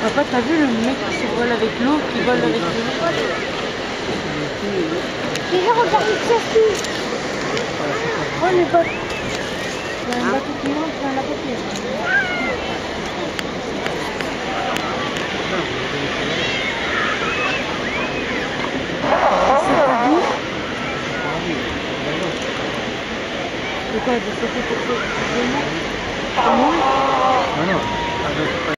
Papa, t'as vu le mec qui survole avec l'eau, qui vole avec l'eau? Déjà, regarde ça. Oh, les bateaux. Il y a un bateau qui monte, il y a un bateau qui monte. C'est quoi, de ce côté? Comment? Non, non.